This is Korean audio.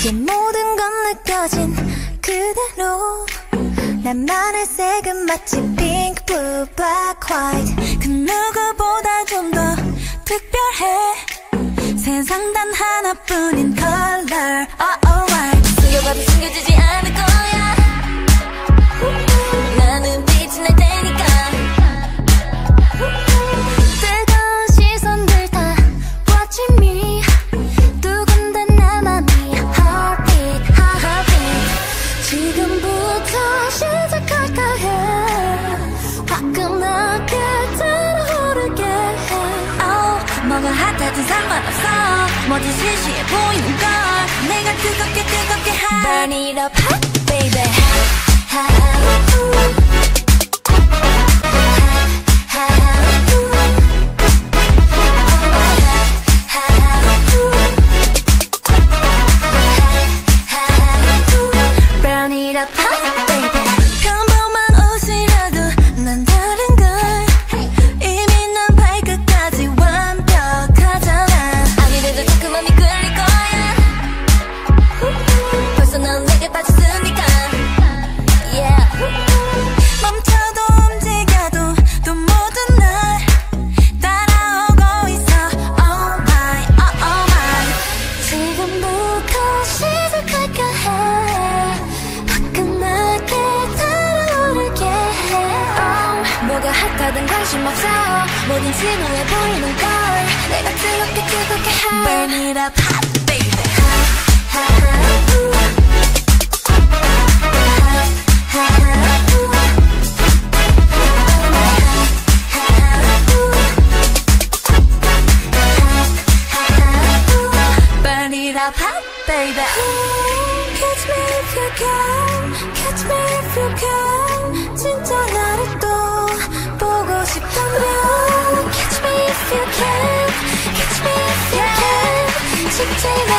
이제 모든 건 느껴진 그대로 나만의 색은 마치 pink, blue, black, white 그 누구보다 좀 더 특별해 세상 단 하나뿐인 color white 숨겨봐도 숨겨지지 않을 거야 나는 빛이 날 테니까 뜨거운 시선들 다 watching me 두근대 내 맘이 heartbeat, heartbeat 지금부터 시작할까 해 화끈하게 달아오르게 해 뭐가 핫하든 상관없어 뭐든 시시해 보이는 걸 내가 뜨겁게 해 Burn it up hot baby Burn it up hot baby 평범한 옷이라도 난 다른 걸 이미 난 발끝까지 완벽하잖아 아무래도 조금만 미끌릴 거야 벌써 넌 내게 빠졌으니까 yeah 멈춰도 움직여도 또 모든 날 따라오고 있어 oh my oh my 지금부터 시작할까 해 화끈하게 달아오르게 해 뭐가 핫하든 관심 없어 뭐든 진호해 보이는 걸 내가 뜨겁게 해 Burn it up hot baby Burn it up hot baby Catch me if you can Catch me if you can 진짜 나를 또 보고 싶다면 Catch me if you can Catch me if you can 쉽지